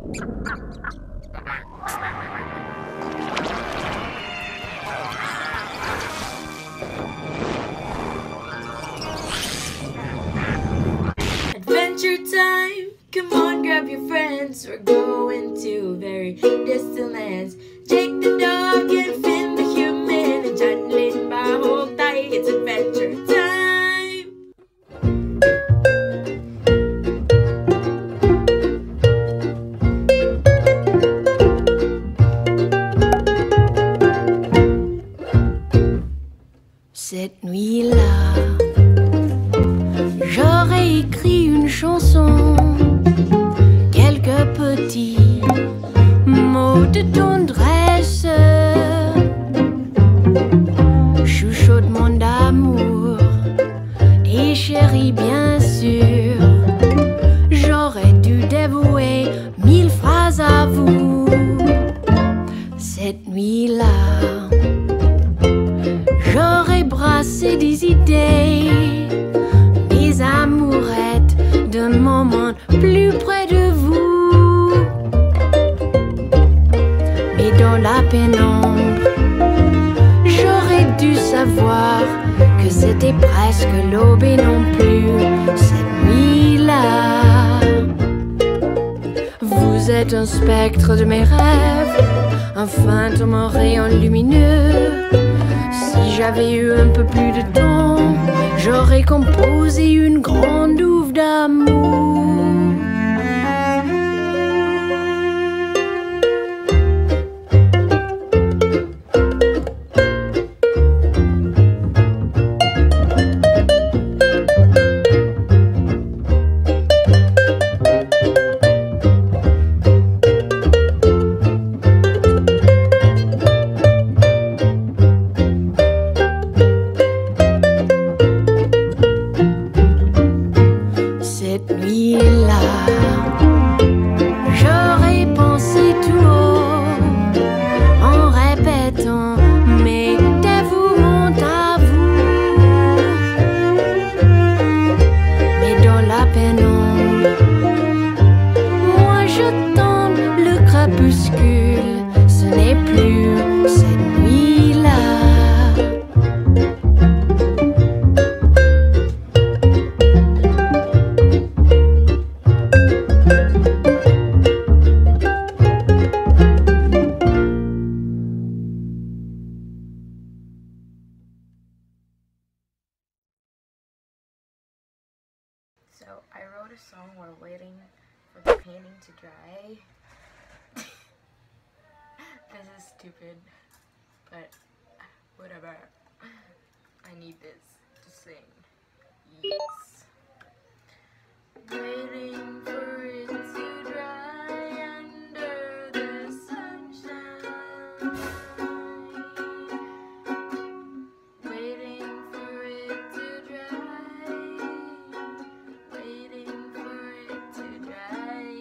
Adventure time! Come on, grab your friends. We're going to very distant lands. Jake the dog and Finn the human and John Lynn by hold tight. It's adventure time! Cette nuit-là, j'aurais écrit une chanson, quelques petits mots de tendresse, chuchotements d'amour et chérie bien sûr. J'aurais dû dévouer 1000 phrases à vous. Cette nuit-là, j'aurais brassé des idées, mes amourettes d'un moment plus près de vous. Mais dans la pénombre, j'aurais dû savoir que c'était presque l'aube et non plus cette nuit-là. Vous êtes un spectre de mes rêves, un fantôme en rayon lumineux. Si j'avais eu un peu plus de temps, j'aurais composé une grande ouvre d'amour. Cette nuit-là, j'aurais pensé tout haut en répétant mes dévouements à vous. Mais dans la pénombre, moi je tends le crépuscule. Ce n'est plus cette nuit-là. So I wrote a song while waiting for the painting to dry. This is stupid, but whatever. I need this to sing. Yes. Waiting for it to dry under the sunshine. Waiting for it to dry. Waiting for it to dry.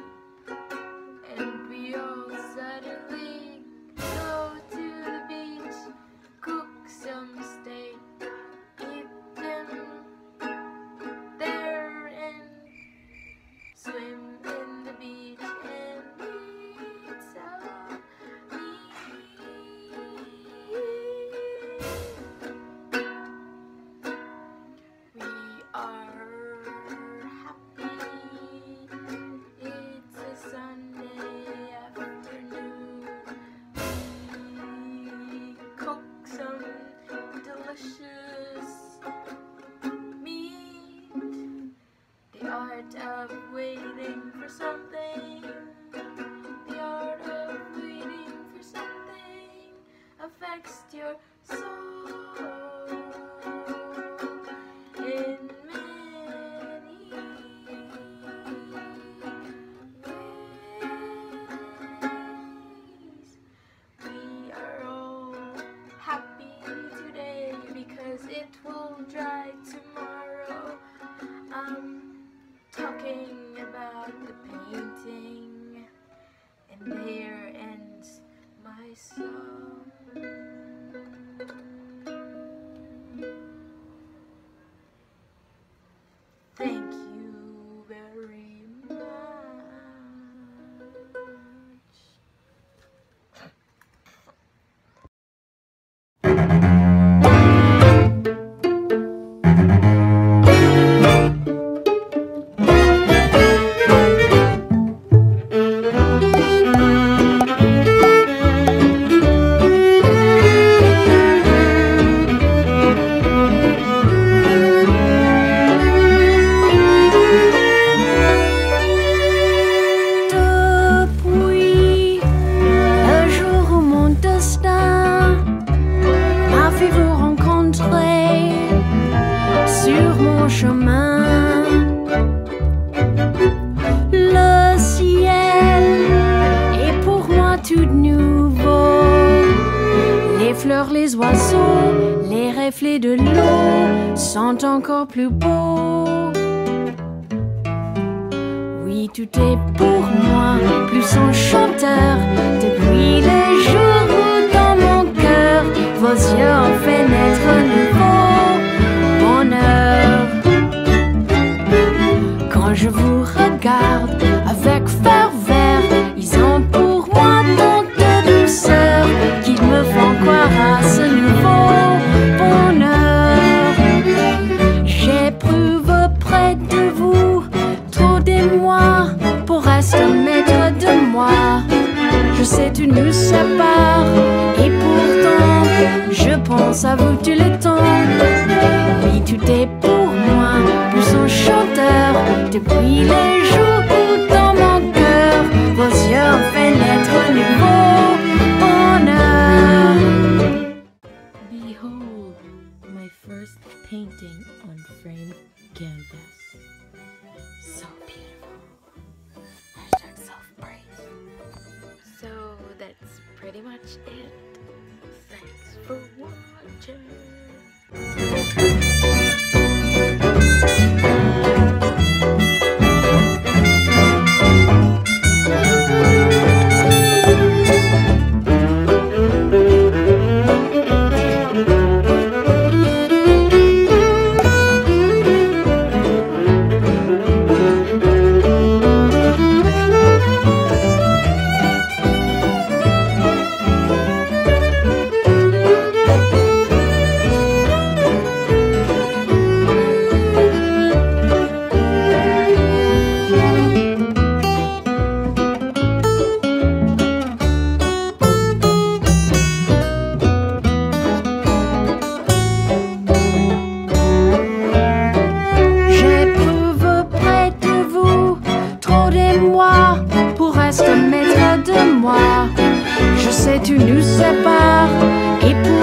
And we all suddenly go to the beach, cook some steak, eat them there and swim in the beach and eat some meat. We are happy. It's a Sunday afternoon. We cook some delicious meat. The art of waiting for something. The art of waiting for something affects your soul in many ways. We are all happy today because it will dry tomorrow. I'm talking about the painting, and there ends my song. Thank you very much. fleurs, les oiseaux, les reflets de l'eau sont encore plus beaux. Oui, tout est pour moi plus enchanteur depuis le jour où dans mon cœur vos yeux ont fait naître un nouveau bonheur. Quand je vous regarde avec ferveur, ils ont pour moi tant de douceur qu'ils me font croire à ce nouveau bonheur. J'éprouve près de vous trop d'émoi pour rester maître de moi. Je sais tout nous sépare et pourtant je pense à vous tout le temps. Oui, tout est pour moi plus enchanteur depuis le jour où dans mon cœur vos yeux ont fait naître un nouveau bonheur. Behold my first painting on framed canvas. So beautiful. Hashtag self-praise. So that's pretty much it. Thanks for watching. Pour rester maître de moi, je sais tout nous sépare et pour